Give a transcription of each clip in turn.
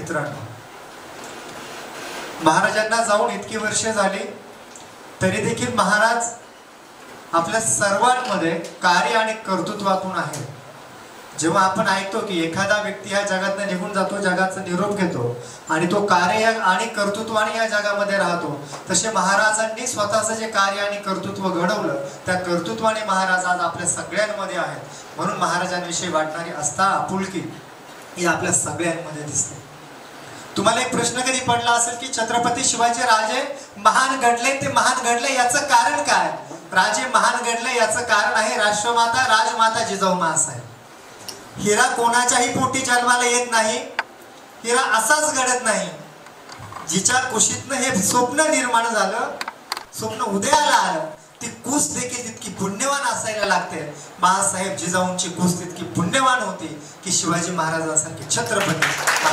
मित्रांनो, महाराजांना जाऊन इतकी वर्षे झाली तरी देखील महाराज आपल्या सर्वांमध्ये कार्य आणि कर्तृत्वातून आहे. जेव्हा आपण ऐकतो की एखादा व्यक्ती ह्या जगातून निघून जातो, जगाचा निरोप घेतो आणि तो कार्य आणि कर्तृत्वाने या जगामध्ये राहतो, तसे महाराजांनी स्वतःचं जे कार्य आणि कर्तृत्व घडवलं त्या कर्तृत्वाने महाराज आज आपल्या सगळ्यांमध्ये आहेत. म्हणून महाराजांविषयी वाटणारी आस्था, आपुलकी ही आपल्या सगळ्यांमध्ये दिसते. तुम्हाला एक प्रश्न कधी पडला असेल की छत्रपती शिवाजी राजे महान घडले, ते महान घडले याचं कारण काय? राजे महान घडले याचं कारण आहे राष्ट्रमाता राजमाता जिजाऊ माँसाहेब. हिरा कोणाच्याही पोटी जन्माला येत नाही, हिरा असाच घडत नाही. जिच्या कुशीतनं हे स्वप्न निर्माण झालं, स्वप्न उदयाला आलं, ती कुस देखील तितकी पुण्यवान असायला लागते. माँसाहेब जिजाऊंची कुस तितकी पुण्यवान होती की शिवाजी महाराजांसारखे छत्रपती.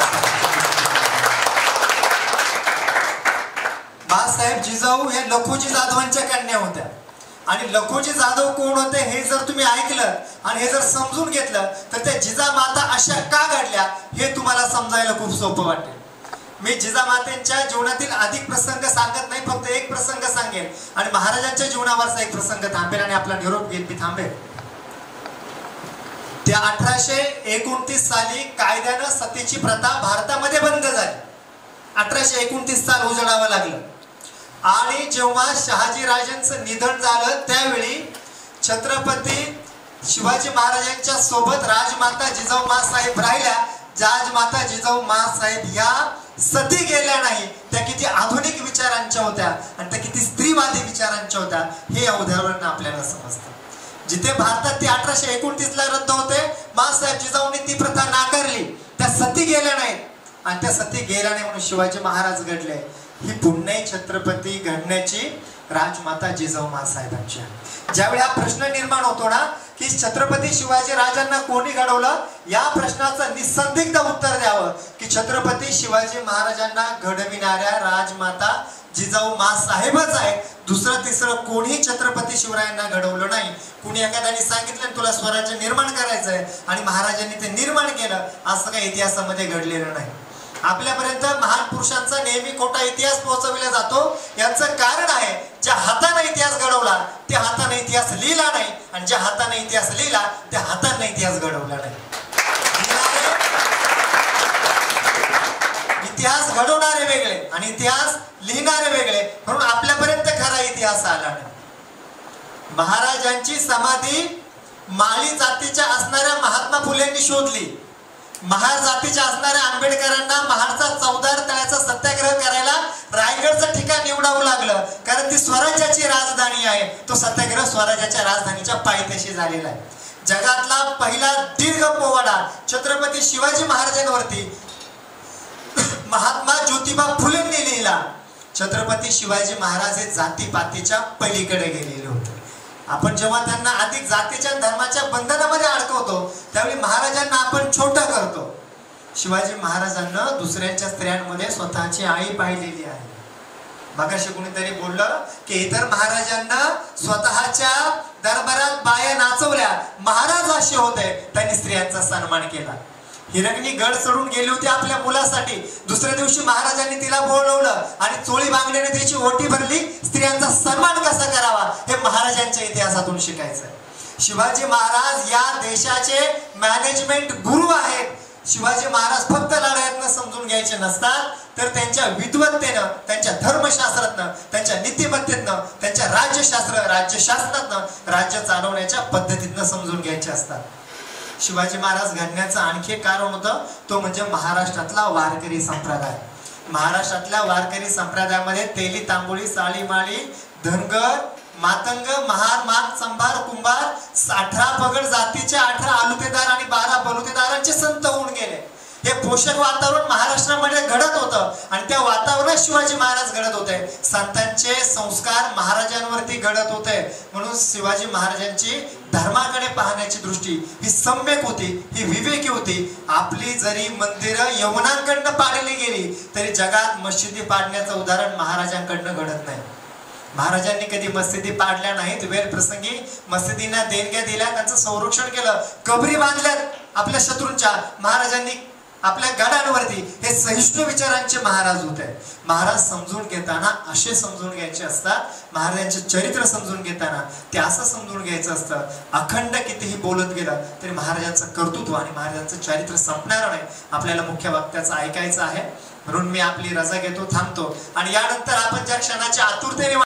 माँसाहेब जिजाऊ हे लखुजी जाधवांच्या कन्या होत्या आणि लखुजी जाधव कोण होते हे जर तुम्ही ऐकलं आणि हे जर समजून घेतलं तर त्या जिजामाता अशा का घडल्या हे तुम्हाला समजायला खूप सोपं वाटेल. मी जिजामातेंच्या जीवनातील अधिक प्रसंग सांगत नाही, फक्त एक प्रसंग सांगेन आणि महाराजांच्या जीवनावरचा एक प्रसंग थांबेल आणि आपला निरोप घेत मी थांबेल. त्या 1829 साली कायद्यानं सतीची प्रथा भारतामध्ये बंद झाली. 1829 साल उजडावं लागलं आणि जेव्हा शहाजी राजांचं निधन झालं त्यावेळी छत्रपती शिवाजी महाराजांच्या सोबत राजमाता जिजाऊ माँसाहेब राहिल्या. राजमाता जिजाऊ माँसाहेब या सती गेल्या नाही, त्या किती आधुनिक विचारांच्या होत्या आणि त्या किती स्त्रीवादी विचारांच्या होत्या हे या उदाहरणावरून आपल्याला समजतं. जिथे भारतात ते 1829 ला रद्द होते, माँसाहेब जिजाऊंनी ती प्रथा नाकारली, त्या सती गेल्या नाहीत आणि त्या सती गेल्या नाही म्हणून शिवाजी महाराज घडले. ही पुण्य छत्रपती घडण्याची राजमाता जिजाऊ माँसाहेबांची. ज्यावेळी हा प्रश्न निर्माण होतो ना की छत्रपती शिवाजी राजांना कोणी घडवलं, या प्रश्नाचं निसंदिग्ध उत्तर द्यावं की छत्रपती शिवाजी महाराजांना घडविणाऱ्या राजमाता जिजाऊ माँसाहेबच आहे. दुसरं तिसरं कोणी छत्रपती शिवरायांना घडवलं नाही. कुणी एखाद्याने सांगितलं तुला स्वराज्य निर्माण करायचंय आणि महाराजांनी ते निर्माण केलं, असं काही इतिहासामध्ये घडलेलं नाही. आपल्यापर्यंत महान पुरुषांचा नेहमी खोटा इतिहास पोहोचविला जातो. याचं कारण आहे ज्या हाताने इतिहास घडवला त्या हाताने इतिहास लिहिला नाही आणि ज्या हाताने इतिहास लिहिला त्या हाताने इतिहास घडवला नाही. इतिहास घडवणारे वेगळे आणि इतिहास लिहिणारे वेगळे, म्हणून आपल्यापर्यंत खरा इतिहास आला नाही. महाराजांची समाधी माळी जातीच्या असणाऱ्या महात्मा फुलेंनी शोधली. महार जातीच्या असणाऱ्या आंबेडकरांना महारचा 14 तळ्याचा सत्याग्रह करायला रायगडचं ठिकाण निवडावं लागलं, कारण ती स्वराज्याची राजधानी आहे. तो सत्याग्रह स्वराज्याच्या राजधानीच्या पायथ्याशी झालेला आहे. जगातला पहिला दीर्घ पोवाडा छत्रपती शिवाजी महाराजांवरती महात्मा ज्योतिबा फुलेंनी लिहिला. छत्रपती शिवाजी महाराज हे जातीपातीच्या पलीकडे गेलेले होते. आपण जेव्हा त्यांना अधिक जातीच्या धर्माच्या बंधनामध्ये अडकवतो त्यावेळी महाराजांना आपण छोटं करतो. शिवाजी महाराजांना दुसऱ्यांच्या स्त्रियांमध्ये स्वतःची आई पाहिलेली आहे. मगाशी कुणीतरी बोललं की इतर महाराजांना स्वतःच्या दरबारात बाया नाचवल्या, महाराज असे होते त्यांनी स्त्रियांचा सन्मान केला. हिरकणी गड चढून गेली होती आपल्या मुलासाठी, दुसऱ्या दिवशी महाराजांनी तिला बोलवलं आणि चोळी बांगड्याने तिची ओटी भरली. स्त्रियांचा सन्मान कसा करावा हे महाराजांच्या इतिहासातून शिकायचं. शिवाजी महाराज या देशाचे मॅनेजमेंट गुरु आहेत. शिवाजी महाराज फक्त लढाईतनं समजून घ्यायचे नसतात, तर त्यांच्या विद्वत्तेनं, त्यांच्या धर्मशास्त्रातनं, त्यांच्या नीतिमत्तेतनं, त्यांच्या राज्यशास्त्रातनं, राज्य चालवण्याच्या पद्धतीतनं समजून घ्यायचे असतात. शिवाजी महाराज घडण्याचं आणखी एक कारण होतं, तो म्हणजे महाराष्ट्रातला वारकरी संप्रदाय. महाराष्ट्रातल्या वारकरी संप्रदायामध्ये तेली, तांबोळी, साळी, माळी, धनगर, मातंग, महार, माग, संभार, कुंभार 18 पगड जातीच्या 18 आलुतेदार आणि 12 बलुतेदारांचे संत होऊन गेले. हे पोषक वातावरण महाराष्ट्रामध्ये घडत होतं आणि त्या वातावरणात शिवाजी महाराज घडत होते. संतांचे संस्कार महाराजांवरती घडत होते. म्हणून शिवाजी महाराजांची धर्माकडे पाहण्याची दृष्टी ही सम्यक होती, ही विवेकी होती. आपली जरी मंदिरं यवनांकडनं पाडली गेली तरी जगात मशिदी पाडण्याचं उदाहरण महाराजांकडनं घडत नाही. महाराजांनी कधी मस्जिदी पाडल्या नाहीत. वेळ प्रसंगी मस्जिदींना देणग्या दिल्या, त्यांचं संरक्षण केलं, कबरी बांधल्यात आपल्या शत्रूंच्या. महाराजांनी आपल्या गडांवरती हे सहिष्णू विचारांचे महाराज होते. महाराज समजून घेताना असे समजून घ्यायचे असतात, महाराजांचे चरित्र समजून घेताना ते असं समजून घ्यायचं असतं, अखंड कितीही बोलत गेलं तरी महाराजांचं कर्तृत्व आणि महाराजांचं चरित्र संपणार नाही. आपल्याला मुख्य वक्त्याचं ऐकायचं आहे, म्हणून मी आपली रजा घेतो, थांबतो. आणि यानंतर आपण ज्या क्षणाच्या आतुरतेने